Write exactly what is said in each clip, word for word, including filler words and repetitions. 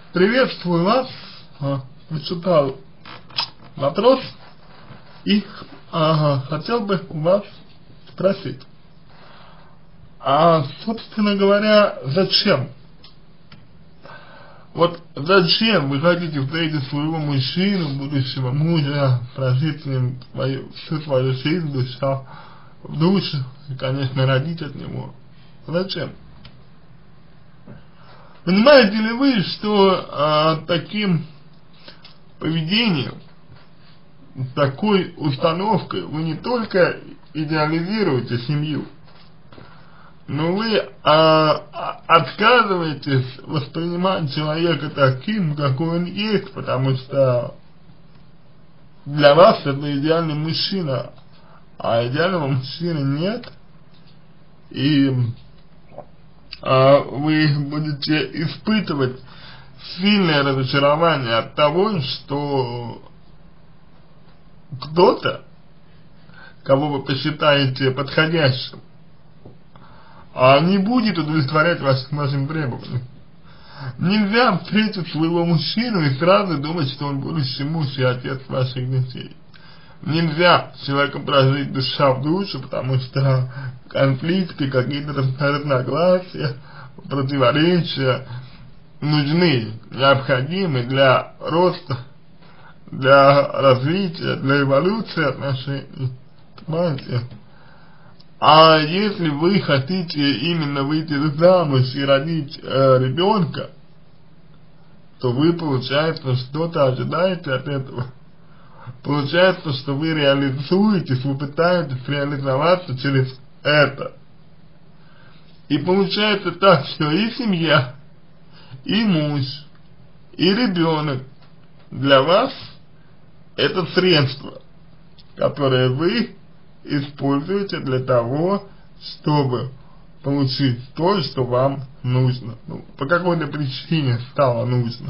Приветствую вас. А, Прочитал вопрос и ага, хотел бы у вас спросить. А, собственно говоря, зачем? Вот зачем вы хотите встретить своего мужчину, будущего мужа, прожить с ним свою, всю свою жизнь, душа в душу, и, конечно, родить от него? Зачем? Понимаете ли вы, что а, таким поведением, такой установкой вы не только идеализируете семью, но вы а, а, отказываетесь воспринимать человека таким, какой он есть, потому что для вас это идеальный мужчина, а идеального мужчины нет, и а, вы будете испытывать сильное разочарование от того, что кто-то, кого вы посчитаете подходящим, а не будет удовлетворять вашим, вашим требованиям. Нельзя встретить своего мужчину и сразу думать, что он будущий муж и отец ваших детей. Нельзя с человеком прожить душа в душу, потому что конфликты, какие-то разногласия, противоречия нужны, необходимы для роста, для развития, для эволюции отношений. Понимаете? А если вы хотите именно выйти замуж и родить э, ребенка, то вы, получается, что-то ожидаете от этого. Получается, что вы реализуетесь, вы пытаетесь реализоваться через это. И получается так, что и семья, и муж, и ребенок для вас это средство, которое вы используете для того, чтобы получить то, что вам нужно. Ну, по какой-то причине стало нужно.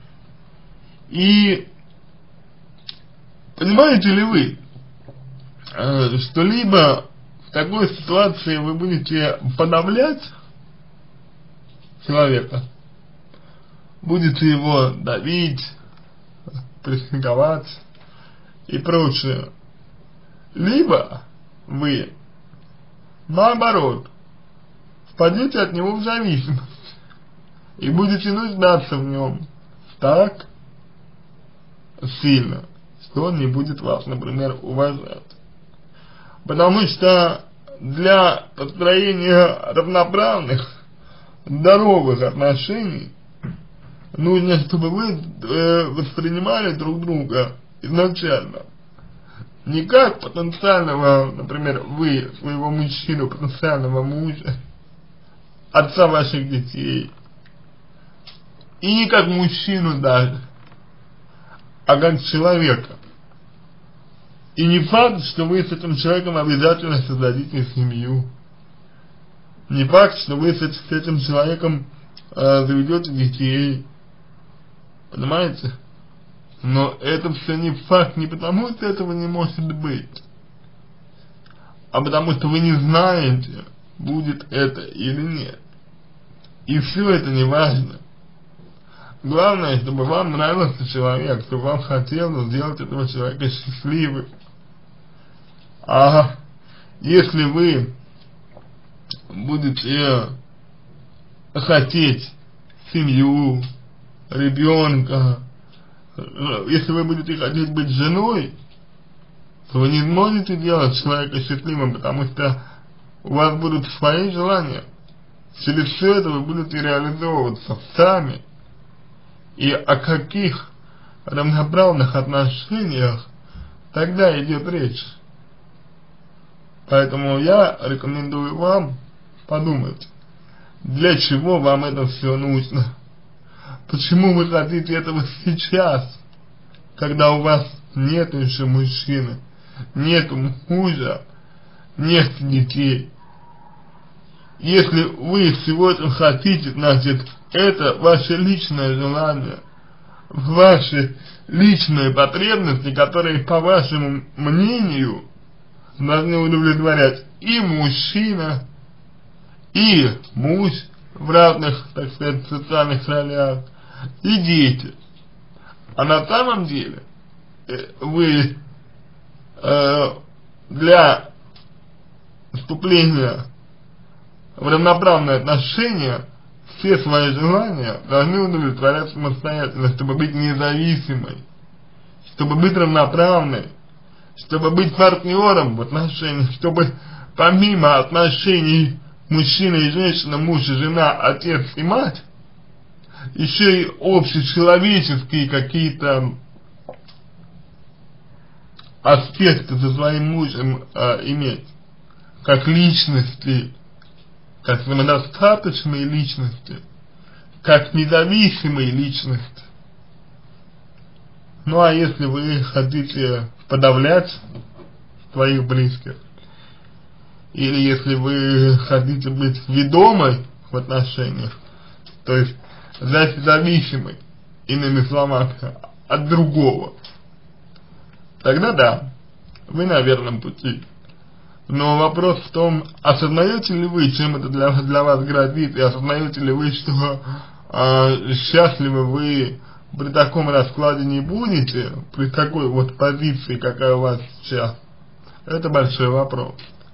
И понимаете ли вы, э, что либо в такой ситуации вы будете подавлять человека, будете его давить, прессинговать и прочее, либо вы, наоборот, впадете от него в зависимость и будете нуждаться в нем так сильно, что он не будет вас, например, уважать. Потому что для построения равноправных, здоровых отношений нужно, чтобы вы э, воспринимали друг друга изначально не как потенциального, например, вы, своего мужчину, потенциального мужа, отца ваших детей, и не как мужчину даже, а как человека. И не факт, что вы с этим человеком обязательно создадите семью. Не факт, что вы с этим человеком э, заведете детей. Понимаете? Но это все не факт не потому, что этого не может быть, а потому что вы не знаете, будет это или нет. И все это не важно. Главное, чтобы вам нравился человек, чтобы вам хотелось сделать этого человека счастливым. А если вы будете хотеть семью, ребенка, если вы будете хотеть быть женой, то вы не сможете делать человека счастливым, потому что у вас будут свои желания. Через все это вы будете реализовываться сами. И о каких равноправных отношениях тогда идет речь? Поэтому я рекомендую вам подумать, для чего вам это все нужно. Почему вы хотите этого сейчас, когда у вас нет еще мужчины, нет мужа, нет детей? Если вы всего этого хотите, значит, это ваше личное желание, ваши личные потребности, которые, по вашему мнению, должны удовлетворять и мужчина, и муж в разных, так сказать, социальных ролях, идите. А на самом деле вы э, для вступления в равноправные отношения все свои желания должны удовлетворять самостоятельно, чтобы быть независимой, чтобы быть равноправной, чтобы быть партнером в отношениях, чтобы помимо отношений мужчина и женщина, муж и жена, отец и мать, еще и общечеловеческие какие-то аспекты за своим мужем э, иметь, как личности, как самодостаточные личности, как независимые личности. Ну а если вы хотите подавлять своих близких, или если вы хотите быть ведомой в отношениях, то есть зависимой, иными словами, от другого, тогда да, вы на верном пути. Но вопрос в том, осознаете ли вы, чем это для, для вас грозит, и осознаете ли вы, что э, счастливы вы при таком раскладе не будете, при такой вот позиции, какая у вас сейчас. Это большой вопрос.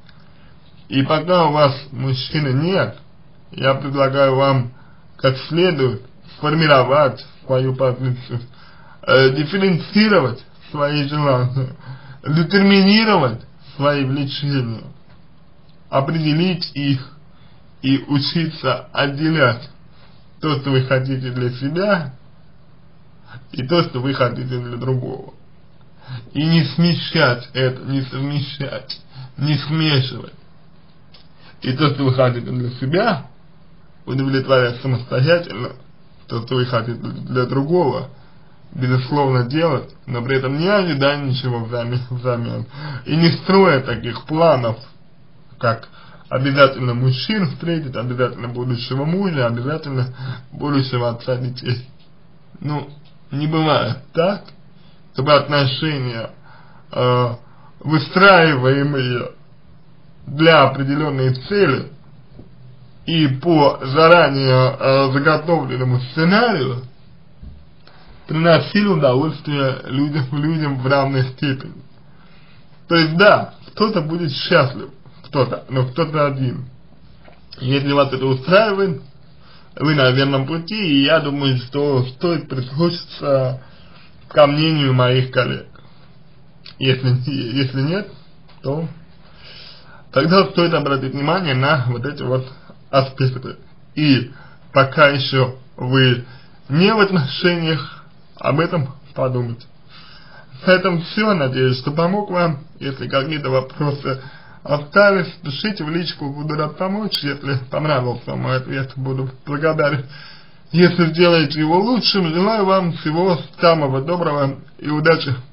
И пока у вас мужчины нет, я предлагаю вам как следует сформировать свою позицию, э, дифференцировать свои желания, детерминировать свои влечения, определить их и учиться отделять то, что вы хотите для себя, и то, что вы хотите для другого. И не смещать это, не совмещать, не смешивать. И то, что вы хотите для себя, удовлетворять самостоятельно, то, что вы хотите для другого, безусловно делать, но при этом не ожидая ничего взамен, взамен. И не строя таких планов, как обязательно мужчин встретить, обязательно будущего мужа, обязательно будущего отца детей. Ну, не бывает так, чтобы отношения, э, выстраиваемые для определенной цели и по заранее э, заготовленному сценарию, приносили удовольствие людям, людям в равной степени. То есть да, кто-то будет счастлив, кто-то, но кто-то один. Если вас это устраивает, вы на верном пути, и я думаю, что стоит прислушаться ко мнению моих коллег. Если, если нет, то тогда стоит обратить внимание на вот эти вот аспекты. И пока еще вы не в отношениях, об этом подумать. На этом все. Надеюсь, что помог вам. Если какие-то вопросы остались, пишите в личку, буду рад помочь. Если понравился мой ответ, буду благодарен. Если сделаете его лучшим, желаю вам всего самого доброго и удачи.